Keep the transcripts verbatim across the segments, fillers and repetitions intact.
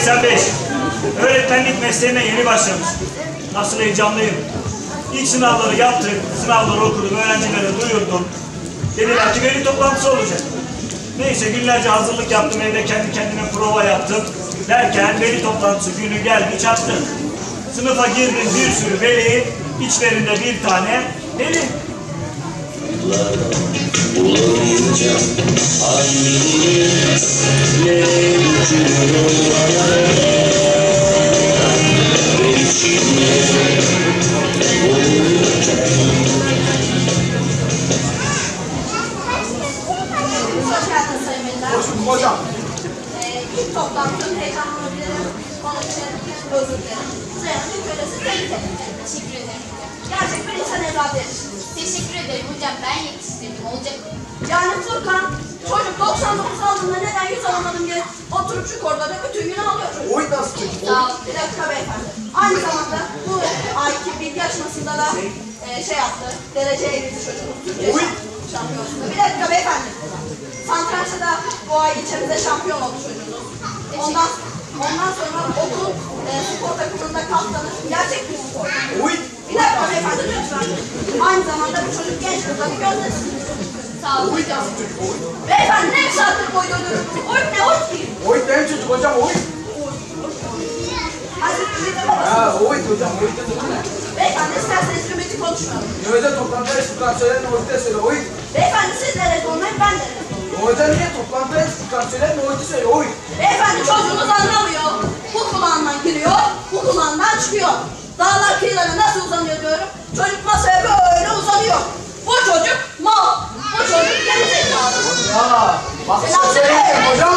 seksen beş. Öğretmenlik mesleğine yeni başlamış. Nasıl heyecanlıyım. İlk sınavları yaptık, sınavları okudum, öğrencilere duyurdum. Dediler ki veli toplantısı olacak. Neyse günlerce hazırlık yaptım, evde kendi kendime prova yaptım. Derken veli toplantısı günü geldi çattı. Sınıfa girdim bir sürü veli, içlerinde bir tane veli. Bulamayınca anneni ne mümkün olmayan ve içimde olurken. Hoş geldiniz Sayın Veliler. Hoş bulduk hocam. Ee, ilk toplantının heyecanlı olabilirim. Onun için özür dilerim. Sayın Kölesi tebrik ederim. Teşekkür ederim. Gerçek bir insan evladı yetiştiniz. Teşekkür ederim hocam. Ben yetiştirdim. Olacak. Yani Furkan, çocuk doksan dokuz aldığında neden yüz alamadım diye oturup şu koridorda bütün gün ağlıyor çocuk. Oy nasıl çocuk? Sağ ol. Bir dakika beyefendi. Aynı zamanda bu ayki bilgi yarışmasında da e, şey yaptı, derece eğildi çocuğumuz Türkiye Oy. şampiyonasında. Bir dakika beyefendi. Satrançta da bu ay ilçemizde şampiyon oldu çocuğumuz. Ondan, ondan sonra okul e, spor takımında kaptanı gerçek bir spor. Oy. Bir dakika beyefendi lütfen. Aynı zamanda bu çocuk genç kızla bir gözdesi. Sağ ol Oy hocam. nasıl çocuk? Oy. Beyefendi ne bir saattir koyduğunuz? Oy ne oy değil. Oy benim çocuk hocam oy. Hadi ümidi babası. Ha oy hocam oy dedi bu ne? Beyefendi isterseniz ümidi konuşmayalım. Nöbete toplantıda Furkan söyler oy de söyle oy. Beyefendi siz nerede olmayın ben nerede olmayın. Hoca niye toplantıda Furkan söyler oy de söyle oy. Beyefendi çocuğunuz anlamıyor. Bu kulağından giriyor, bu kulağından çıkıyor. Dağlar kıyıları nasıl uzanıyor diyorum. Çocuk masaya böyle uzanıyor. Bu çocuk mal. Bu çocuk gerizekalı. Ya bak Selam size söyleyeyim hocam.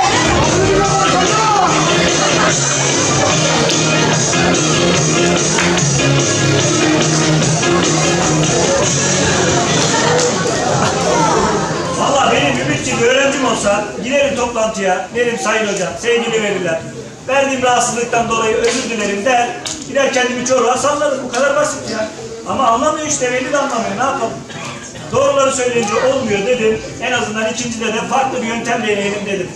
Valla benim Ümit gibi öğrencim olsa giderim toplantıya, derim sayın hocam, sevgili veliler. Verdiğim rahatsızlıktan dolayı özür dilerim der. Gider kendimi çoruğa sallarım. Bu kadar basit ya. Ama anlamıyor işte, veli de anlamıyor. Ne yapalım? Doğruları söyleyince olmuyor dedim. En azından ikincide de farklı bir yöntem deneyelim dedim.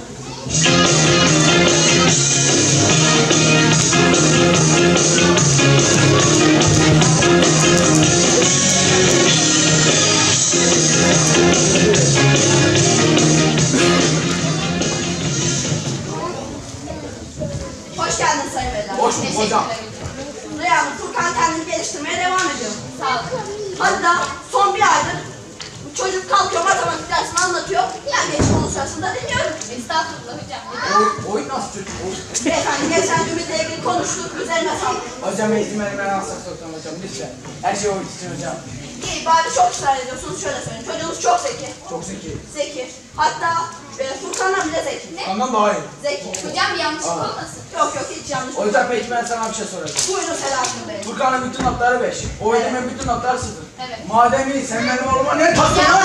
Hoş geldiniz Sayın Veliler. Hoş bulduk hocam. Rüya Hanım, Furkan kendini geliştirmeye devam ediyor. Sağ ol. Hatta son bir aydır çocuk kalkıyor matematik dersini anlatıyor. Ben geçim onun sırasında dinliyorum. Estağfurullah hocam. Oy, oy nasıl çocuk oy. Beyefendi geçen Ümit'le ilgili konuştuk. Üzerine sağlık. Hocam eğitimleri ben alsak sokacağım hocam lütfen. Her şey oy için hocam. İyi bari çok ısrar ediyorsunuz. Şöyle söyleyeyim. Çocuğunuz çok zeki. Çok zeki. Zeki. Hatta e, Furkan'dan bile zeki. Ondan daha iyi. Zeki. Hocam bir yanlışlık Aa. olmasın. Yok yok hiç yanlış. Hocam peki ben sana bir şey soracağım. Buyurun Selahattin Bey. Furkan'ın bütün notları beş. O ödemenin bütün notları sıfır. Evet. Madem iyi sen benim oğluma ne taktın lan?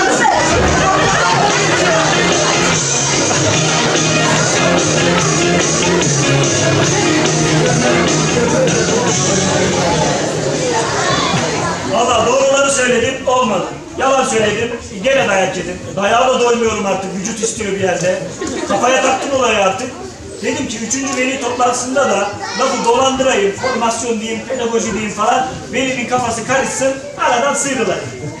Valla doğruları söyledim, olmadı. Yalan söyledim, gene dayak yedim. Dayağa da doymuyorum artık, vücut istiyor bir yerde. Kafaya taktım olayı artık. Dedim ki üçüncü veli toplantısında da lafı dolandırayım, formasyon diyeyim, pedagoji diyeyim falan. Velinin kafası karışsın, aradan sıyrılır.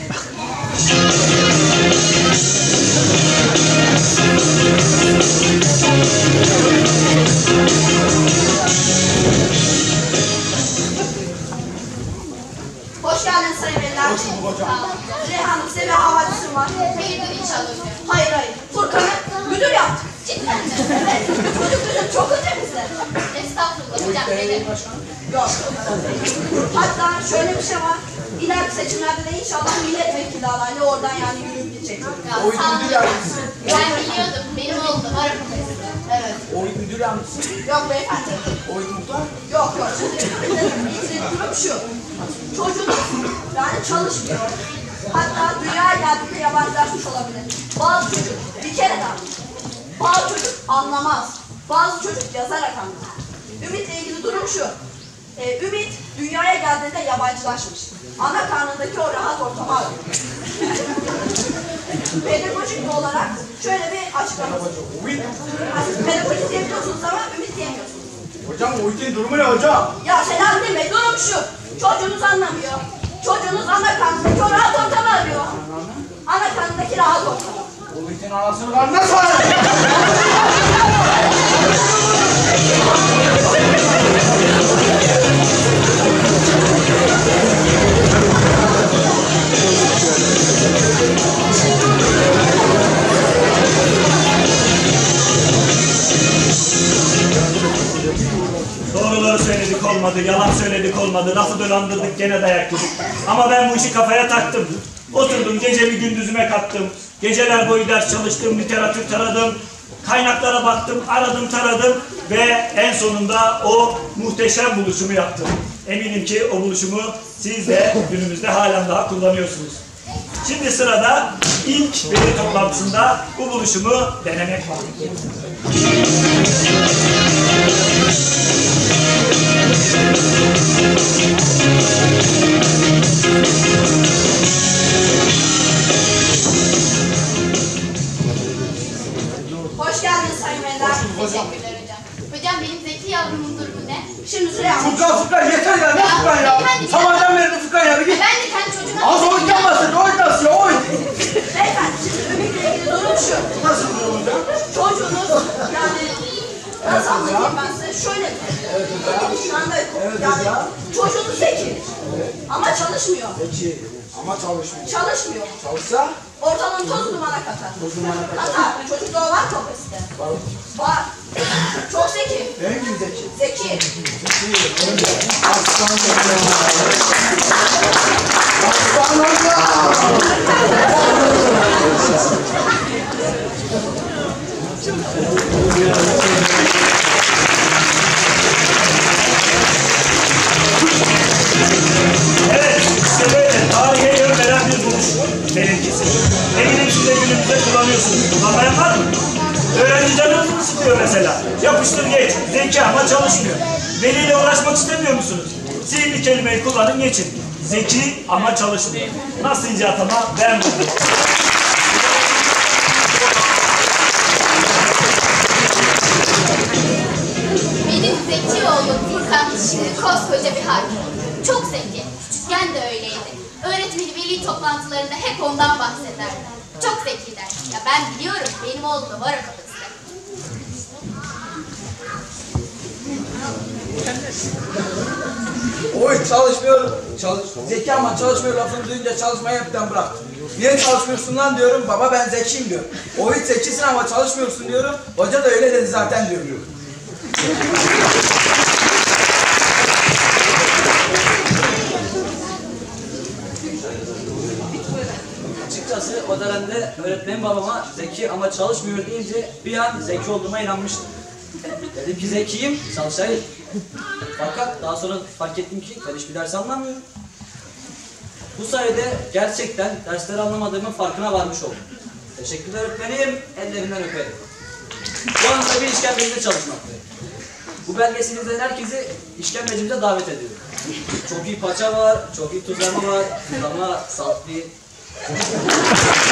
Hoş geldiniz Sayın Veliler. Hoş bulduk hocam. Sağ ol. Reyhan Hanım size bir havadisim var. Hayırdır inşallah hocam. Hayır hayır. Furkan'ı müdür yaptık. Cidden mi? Evet. Çocuk bizim çok ötemizde. Estağfurullah hocam. Ee, Neden? Yok. Hatta şöyle bir şey var. İleriki seçimlerde de inşallah milletvekili adaylığı oradan yani yürüyüp gidecek. Ya, Oy sağ müdür olun. yardımcısı. Ben biliyordum. Benim oldu. Var profesörü. Evet. Oy müdür yardımcısı. Yok beyefendi. Oy muhtar. Yok yok. Şimdi ilgili durum şu. Çocuk yani çalışmıyor. Hatta dünyaya geldiğinde yabancılaşmış olabilir. Bazı çocuk bir kere daha. Bazı çocuk anlamaz. Bazı çocuk yazarak anlar. Ümit'le ilgili durum şu. Ee, Ümit dünyaya geldiğinde yabancılaşmış. Ana karnındaki o rahat ortamı arıyor. pedagojik olarak şöyle bir açıklaması. Siz pedagojik diyebiliyorsunuz ama ümit diyemiyorsunuz. Hocam o itin durumu ne hocam? Ya Selahattin Bey, durum şu. Çocuğunuz anlamıyor. Çocuğunuz ana karnındaki o rahat ortamı arıyor. Ana karnındaki rahat ortamı. O itin anasını var nasıl var? Doğruları söyledik olmadı, yalan söyledik olmadı, lafı dolandırdık gene dayak yedik. Ama ben bu işi kafaya taktım. Oturdum, gecemi gündüzüme kattım. Geceler boyu ders çalıştım, literatür taradım. Kaynaklara baktım, aradım, taradım ve en sonunda o muhteşem buluşumu yaptım. Eminim ki o buluşumu siz de günümüzde halen daha kullanıyorsunuz. Şimdi sırada ilk veli toplantısında bu buluşumu denemek var. Hoş geldiniz Sayın Veliler. Teşekkürler hocam. Hocam benim Zeki yavrumun durumu ne? Şimdi süre yapmış. Furkan Furkan yeter ya ne Furkan ya? Sabahdan beri de Furkan ya bir git. Ben de kendi çocuğuma... Az oyundan bahset oyun nasıl ya oyun? Beyefendi, şimdi ümitle ilgili durum şu. Nasıl bir durum hocam? Çocuğunuz yani nasıl anlatayım ben size? Şöyle bir şu anda yani çocuğunuz zeki ama çalışmıyor. Peki ama çalışmıyor. Çalışmıyor. Çalışsa? Ortalığın toz dumana katar. Toz dumana katar. Hatta çocukta o var kapasite. Var. Var. Çok zeki. Benim gibi zeki. Zeki. Aslan hocam. Aslan hocam. Evet, işte böyle tarihe yön veren bir buluş benimkisi. Eminim siz de günümüzde kullanıyorsunuz. Kullanmayan var mı? Öğrenci canınızı mı sıkıyor mesela? Yapıştır geç, zeki ama çalışmıyor. Veliyle uğraşmak istemiyor musunuz? Sihirli kelimeyi kullanın geçin. Zeki ama çalışmıyor. Nasıl ince atama ben buldum. Benim Zeki oğlum Furkan şimdi koskoca bir hakim. Çok zeki. Küçükken de öyleydi. Öğretmeni veli toplantılarında hep ondan bahsederler. Çok zeki der. Ya ben biliyorum benim oğlum da var o kapasite. Oy çalışmıyor. Çalış. Zeki ama çalışmıyor lafını duyunca çalışmayı hepten bıraktım. Niye çalışmıyorsun lan diyorum. Baba ben zekiyim diyor. O hiç zekisin ama çalışmıyorsun diyorum. Hoca da öyle dedi zaten diyor. Açıkçası o dönemde öğretmenim babama zeki ama çalışmıyor deyince bir an zeki olduğuma inanmıştım. Dedim ki zekiyim, çalışayım. Fakat daha sonra fark ettim ki ben hiçbir ders anlamıyorum. Bu sayede gerçekten dersleri anlamadığımın farkına varmış oldum. Teşekkürler öğretmenim, ellerinden öperim. Bu anda bir işkembecide çalışmaktayım. Bu belgesini izleyen herkesi işkembecimize davet ediyorum. Çok iyi paça var, çok iyi tuzlama var, tuzlama, saltlı.